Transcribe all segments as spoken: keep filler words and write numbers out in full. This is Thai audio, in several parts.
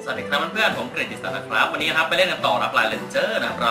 สวัสดีครับเพื่อนๆผมเกรดดิสนะครับวันนี้นะครับไปเล่นกันต่อนะปลายเลนเจอร์นะครับเรา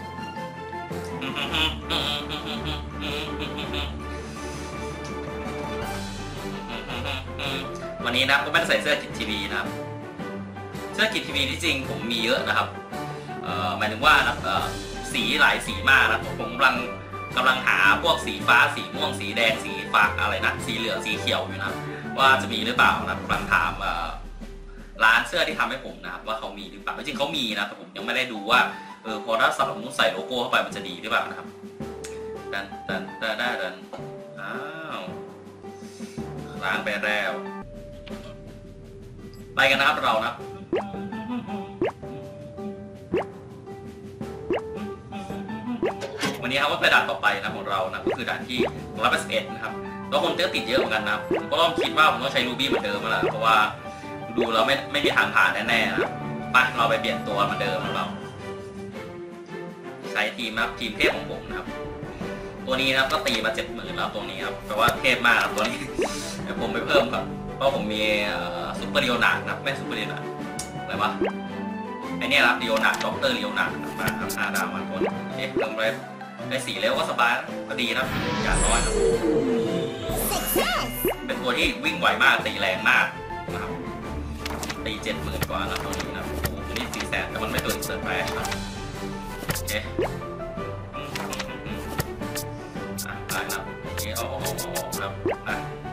วันนี้นะผมไม่ได้ใส่เสื้อกิจทีวีนะครับเสื้อกิจทีวีที่จริงผมมีเยอะนะครับหมายถึงว่านะสีหลายสีมากนะผมกำลังกำลังหาพวกสีฟ้าสีม่วงสีแดงสีฟ้าอะไรนะสีเหลืองสีเขียวอยู่นะว่าจะมีหรือเปล่านะกำลังถามร้านเสื้อที่ทำให้ผมนะครับว่าเขามีหรือเปล่าจริงเขามีนะแต่ผมยังไม่ได้ดูว่าเออพอถ้าสมมติใส่โลโก้เข้าไปมันจะดีหรือเปล่านะครับดันดันดันดันดันอ้าวล้างไปแล้วไปกันนะครับเรานะวันนี้ครับว่าไปด่านต่อไปนะของเรานะก็คือด่านที่ร้อยแปดสิบเอ็ดนะครับแล้วคนก็ติดเยอะเหมือนกันนะผมก็ต้องคิดว่าผมต้องใช้รูบี้เหมือนเดิมแล้วเพราะว่าดูเราไม่ไม่มีทางผ่านแน่ๆนะไปเราไปเปลี่ยนตัวเหมือนเดิมของเราใช้ทีมนะครับทีมเทพของผมนะครับตัวนี้นะครับก็ตีมาเจ็ดหมื่นแล้วตัวนี้ครับแปลว่าเทพมากครับตัวนี้แต่ผมไปเพิ่มครับเพราะผมมีซุปเปอร์เรียวนานะไม่ซุปเปอร์เรียวนาอะไรวะไอเนี้ยครับเรียวนาด็อกเตอร์เรียวนามาครับห้าดาวมาตัวเอ๊ะเพิ่มไปได้สี่เร็วก็สบายก็ดีนะอย่างน้อยนะเป็นตัวที่วิ่งไวมากตีแรงมากนะครับตีเจ็ดหมื่นกว่าแล้วตัวนี้นะโอ้โหตัวนี้สี่แสนแต่มันไม่ตัวอินเสิร์ตแฟชครับโอเคอ่ะได้นะโอเคเอาเอาเอาเอาครับอ่ะ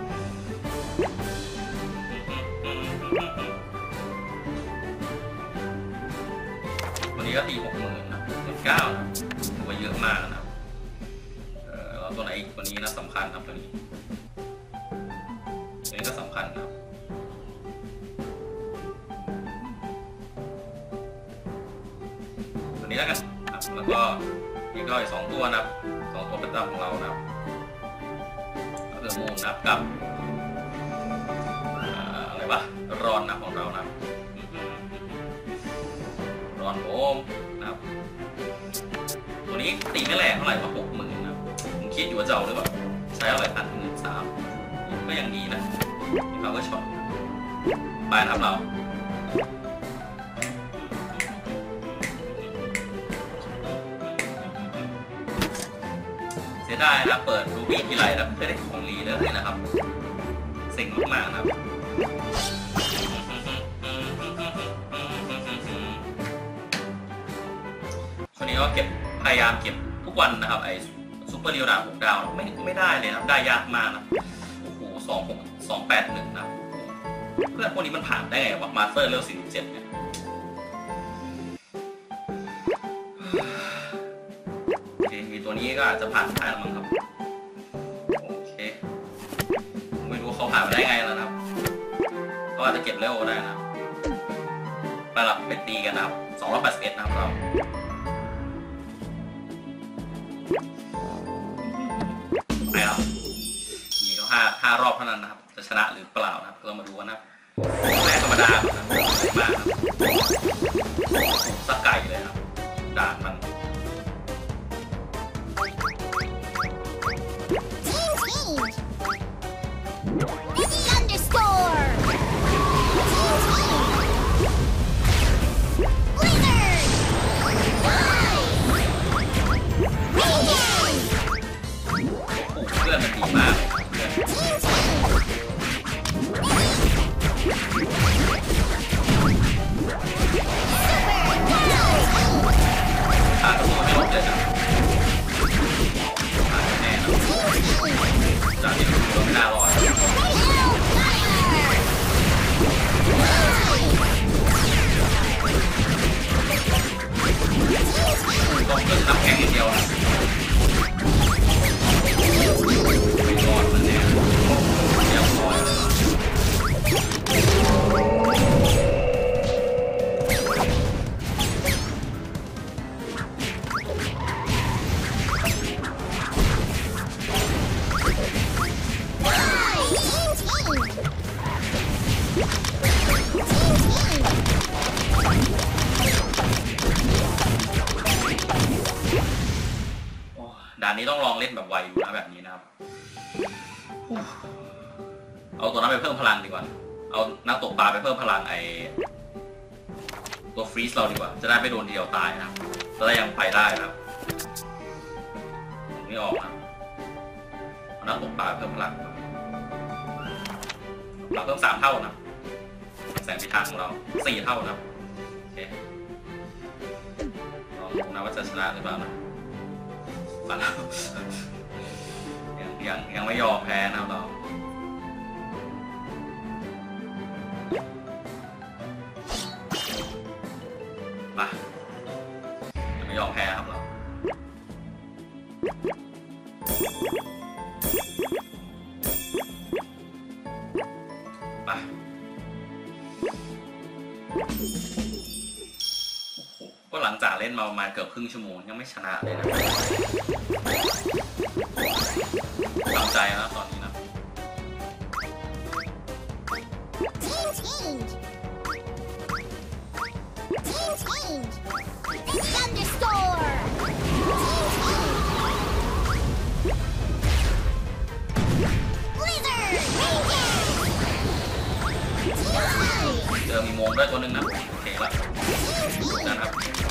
วันนี้ก็ตีหกหมื่นนะหนึ่งเก้านะถือว่าเยอะมากนะเออแล้วตัวไหนอีกตัวนี้นะสำคัญครับตัวนี้ตัวนี้ก็สำคัญครับตัวนี้แล้วกันครับแล้วก็อีกก็อีกสองตัวนะครับสองตัวประจำของเรานะครับก็คือมูนนะครับกับอะไรวะรอนนะของเรานะรอนโอมนะครับตัวนี้ตีไม่แรงเท่าไหร่ว่าหกหมื่นนะผมคิดอยู่ว่าจะเอาหรือเปล่าใช้อะไรพันหนึ่งสามก็ยังดีนะเราก็ชอบไปนะครับเราเสียดายนะเปิดรูบี้ทีไรแล้วไม่ได้ของรีเลยนะครับเซ็งมากๆนะครับช่วงนี้ก็เก็บพยายามเก็บทุกวันนะครับไอ้ซุปเปอร์เรียวนาหกดาวไม่ไม่ได้เลยนะได้ยากมากนะโอ้โหสองหกสองแปดหนึ่งนะเพื่อนพวกนี้มันผ่านได้ไงวะมาสเตอร์เร็วสี่สิบเจ็ดเนี่ยโอเคมีตัวนี้ก็อาจจะผ่านได้มั้งครับโอเคไม่รู้เขาผ่านมาได้ไงแล้วนะครับเขาอาจจะเก็บเร็วได้นะไปหลับไปตีกันนะครับสองร้อยแปดสิบเอ็ดนะครับเราไปแล้วมีก็ห้าห้ารอบเท่านั้นนะครับจะชนะหรือเปล่านะครับเรามาดูกันนะแรกธรรมดาครับมากสักไก่เลยครับด่านมันเพื่อนมันดีมากขาดตัวไม่ลดเลยนะขาดแน่นะจากที่ดูตัวไม่น่ารอดต้องเพิ่มน้ำแข็งอย่างเดียวนะไม่รอดมันเนี่ยเรียบร้อยด่านนี้ต้องลองเล่นแบบไวอยู่นะแบบนี้นะครับ เอาตัวนั้นไปเพิ่มพลังดีกว่าเอานักตกปลาไปเพิ่มพลังไอตัวฟรีซเราดีกว่าจะได้ไม่โดนเดียวตายนะจะได้ยังไปได้นะครับไม่ออกนะเอานักตกปลาเพิ่มพลังเราเพิ่มสามเท่านะแสงพิทักษ์ของเราสี่เท่านะโอเคลองดูนะว่าจะชนะหรือเปล่านะมาแล้วยังยังยังไม่ยอมแพ้นะเรามายังไม่ยอมแพ้ครับเรามาก็หลังจากเล่นมาประมาณเกือบครึ่งชั่วโมงยังไม่ชนะเลยนะตามใจแล้วตอนนี้นะเจอมีโมงด้วยตัวหนึ่งนะโอเคละนะครับ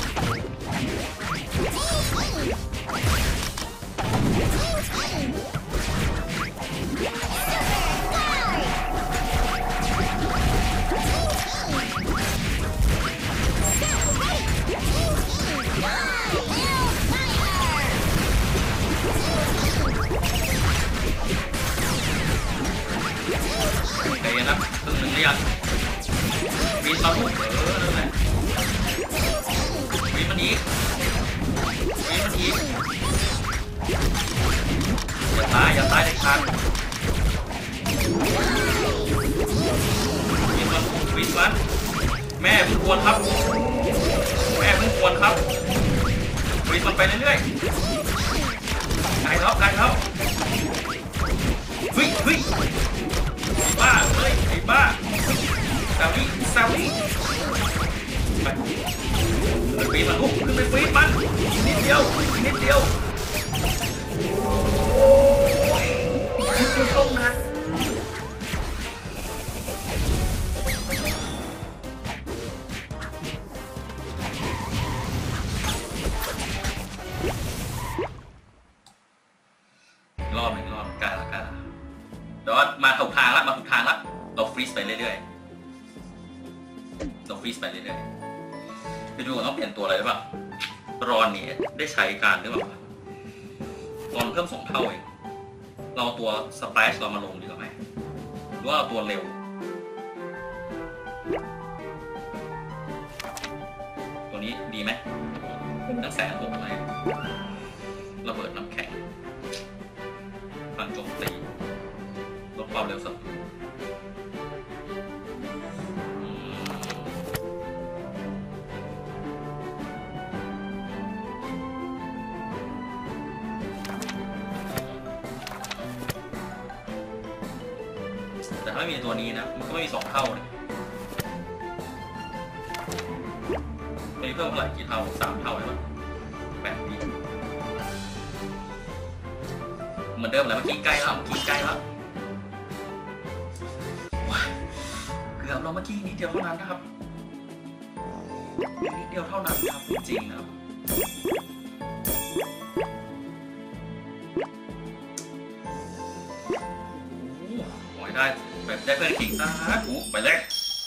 โอเคนะครึ่งหนึ่งเรียกวีนเราถูกเออนั่นแหละวีนมันอีกวีนมันอีกอย่าตายอย่าตายเด็ดขาดวีนมันวีนมันแม่พึ่งควรครับแม่พึ่งควรครับวีนมันไปเรื่อยๆไกลแล้วไกลแล้วเฮ้ยเฮ้ยไอ้บ้าเฮ้ยไอ้บ้าซาวิซาวิไปขึ้นไปมันลุกขึ้นไปฟีดมันนิดเดียวนิดเดียวนิดเดียวตรงนะรอบหนึ่งรอบกล้าละกล้าละเดี๋ยวมาถูกทางละมาถูกทางละเราฟรีซไปเรื่อยๆเราฟรีซไปเรื่อยๆไปดูว่าต้องเปลี่ยนตัวอะไรหรือเปล่ารอนนี่ได้ใช้การหรือเปล่ารอนเพิ่มสองเท่าเองเราตัวสเปรชเรามาลงดีกว่าไหมหรือว่าเราตัวเร็วตัวนี้ดีไหมตั้งแสนหกเลยระเบิดน้ำแข็งพลังโจมตีลดความเร็วสักแต่ถ้าไม่มีตัวนี้นะมันก็ไม่มีสองเท่าเลยตัวนี้เพิ่มเท่าไหร่กี่เท่าสามเท่าใช่ไหมแปดปีเหมือนเดิมแล้วเมื่อกี้ใกล้แล้วเมื่อกี้ใกล้แล้วเกือบเราเมื่อกี้นิดเดียวเท่านั้นนะครับนิดเดียวเท่านั้นครับจริงนะครับโอ้ยได้แบบได้เพื่อนขิงซะอู้ไปเลย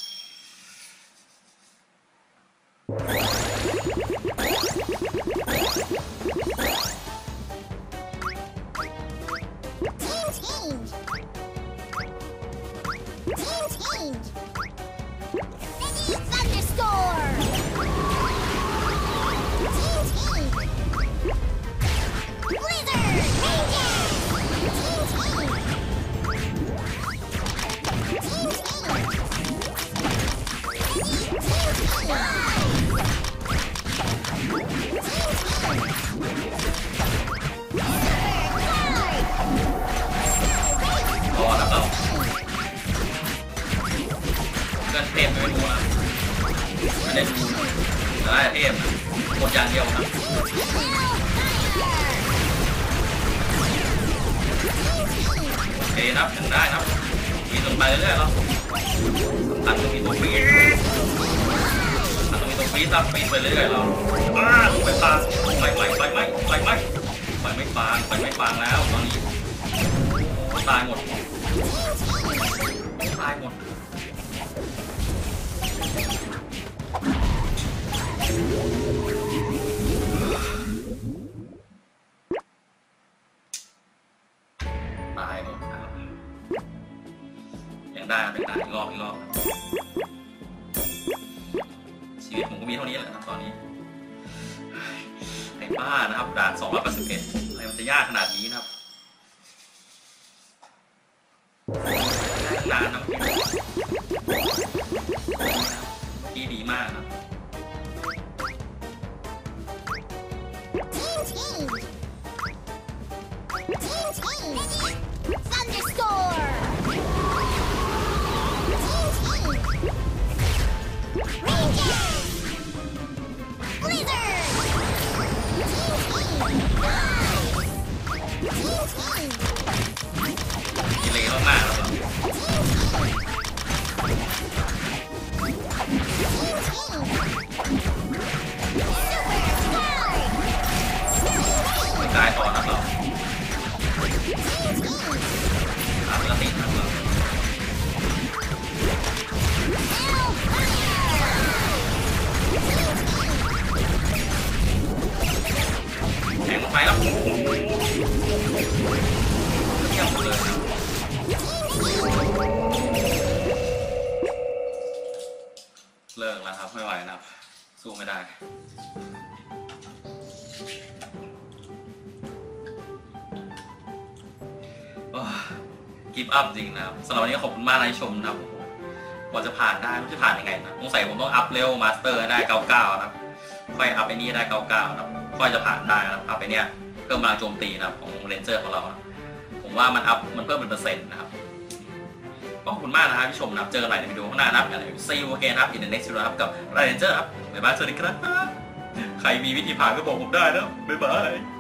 เทพไม่รู้นะไม่ได้ดูนะแต่ได้เทพหมดอย่างเดียวนะโอเคนับถึงได้นับมีตรงไปเรื่อยๆแล้วตัดตรงนี้ตรงนี้ตัดตรงนี้ตรงซับปีนไปเรื่อยๆเราอ้าไปฟางไปไหมไปไหมไปไหมไปไม่ฟางไปไม่ฟางแล้วตอนนี้ตายหมดตายหมดตายหมดยังได้ยังได้อีกรอบอีกรอบชีวิตผมก็มีเท่านี้แหละครับตอนนี้ไอ้บ้านะครับด่านสองร้อยแปดสิบเอ็ดอะไรมันจะยากขนาดนี้นะครับนานนะพี่ดีมากนะกิเลสมากๆแล้วไม่ตายต่อนะเราอาปกตินะเราแข่งลงไปแล้วเที่ยวเลยเลิกแล้วครับไม่ไหวนะครับสู้ไม่ได้กิฟต์อัพจริงนะครับสำหรับวันนี้ขอบคุณมากที่ชมนะครับกว่าจะผ่านได้ไม่รู้จะผ่านยังไงนะสงสัยผมต้องอัพเลเวลมาสเตอร์ได้เก้าสิบเก้านะครับค่อยอัพไอ้นี่ได้เก้าสิบเก้านะครับค่อยจะผ่านได้นะครับอัพไอ้นี่เพิ่มพลังโจมตีนะครับของเรนเจอร์ของเราผมว่ามันอัพมันเพิ่มเป็นเปอร์เซ็นต์นะครับขอบคุณมากนะครับที่ชมนะครับเจอกันใหม่ในวิดีโอข้างหน้านะครับอย่าลืม see you again ครับ in the next video ครับกับเรนเจอร์ครับบ๊ายบายสวัสดีครับใครมีวิธีผ่านก็บอกผมได้นะบ๊ายบาย